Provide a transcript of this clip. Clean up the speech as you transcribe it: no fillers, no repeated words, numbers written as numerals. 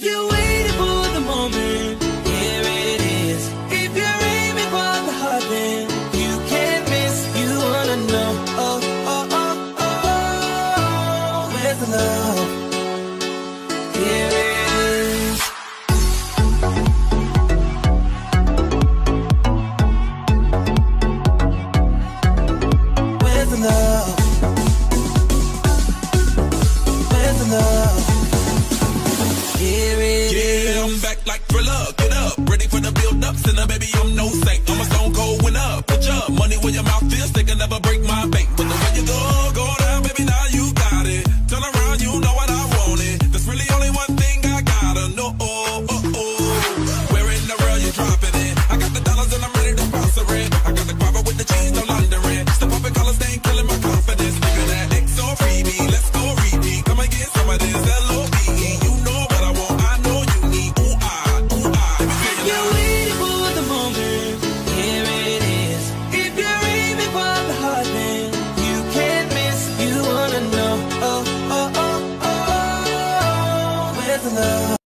you're waiting for the moment, here it is. If you're aiming for the heart, then you can't miss. You wanna know, oh, oh, oh, oh, where's the love? Here it is. Where's the love? Where's the love? Here it is. Yeah, I'm back like Thriller, get up. Ready for the build up, sinner baby, I'm no saint. I'm a stone cold winner, put your money where your mouth is. They can never